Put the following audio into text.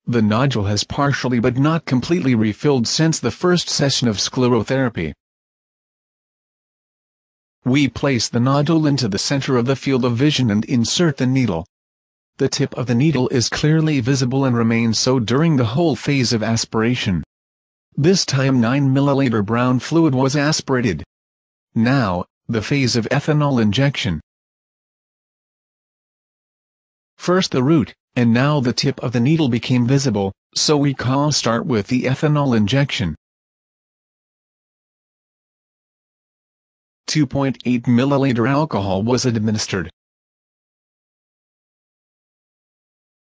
The nodule has partially but not completely refilled since the first session of sclerotherapy. We place the nodule into the center of the field of vision and insert the needle. The tip of the needle is clearly visible and remains so during the whole phase of aspiration. This time 9 ml brown fluid was aspirated. Now, the phase of ethanol injection. First the root, and now the tip of the needle became visible, so we can start with the ethanol injection. 2.8 ml alcohol was administered.